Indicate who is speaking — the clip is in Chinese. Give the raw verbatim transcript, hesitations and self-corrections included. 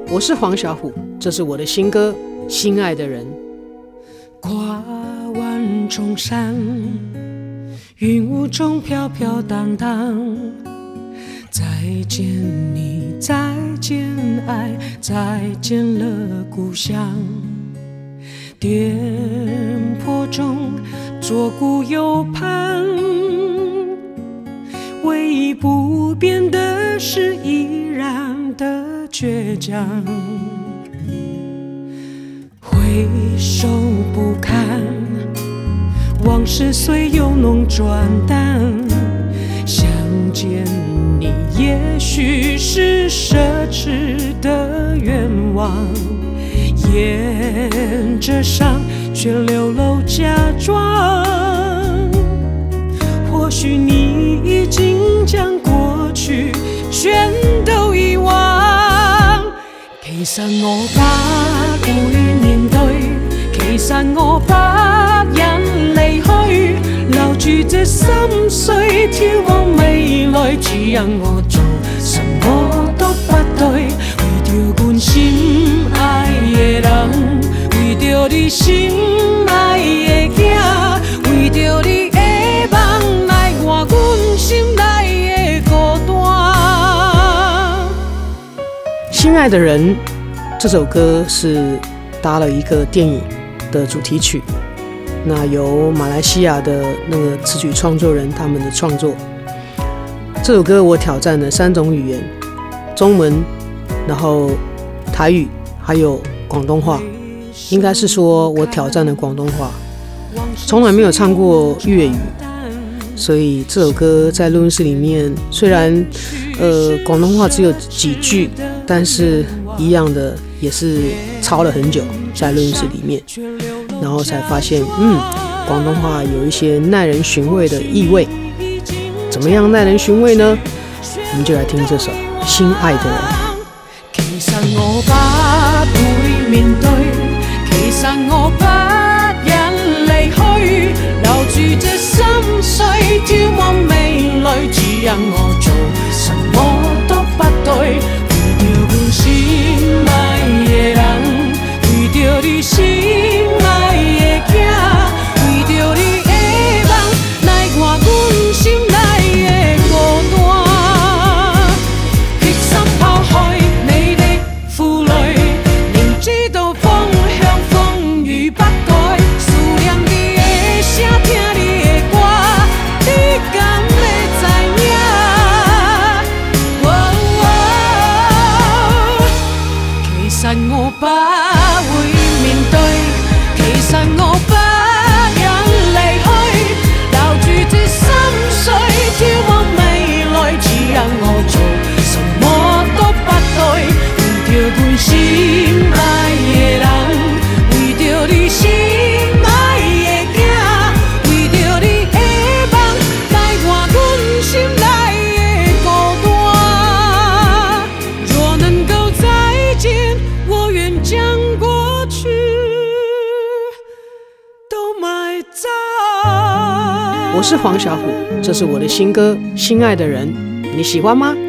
Speaker 1: 我是黄小琥，这是我的新歌《心爱的人》。
Speaker 2: 跨万重山，云雾中飘飘荡荡，再见你，再见爱，再见了故乡。颠簸中左顾右盼，唯一不变的是依然的倔强。回首不堪，往事虽由浓转淡，想见你也许是奢侈的愿望，沿着伤却流露假装。或许你已经将过去全都遗忘，其實我不會面對，其實我不忍離去，留住這心碎，眺望未來，只因我做什麼都不對，為着阮心愛的人，為着你心愛的囝，為着你的夢來換阮心內的孤單。
Speaker 1: 心爱的人这首歌是搭了一个电影的主题曲，那由马来西亚的那个词曲创作人他们的创作。这首歌我挑战了三种语言，中文，然后台语，还有广东话。应该是说我挑战了广东话，从来没有唱过粤语，所以这首歌在录音室里面，虽然呃广东话只有几句，但是一样的也是抄了很久在录音室里面，然后才发现，嗯，广东话有一些耐人寻味的意味。怎么样耐人寻味呢？我们就来听这首《心爱的人》。
Speaker 2: 其實我不會面對，其實我不忍離去，留住這心碎，眺望未來，只因我做什麼都不對，為着阮心愛的人，為着你心愛的囝，為着你的夢來換阮心內的孤單，決心拋開你的負累，明知道方向風雨不改，思念你的聲，聽你的歌，你敢會知影？其實我不會面對，其實我不忍離去，留住這心碎，眺望未來，只因我做什麼都不對，為着阮心愛的人，為着你心愛的囝，為着你的夢來換阮心內的孤單。若能夠再見，我願將過去都埋葬。
Speaker 1: 我是黄小琥，这是我的新歌《心爱的人》，你喜欢吗？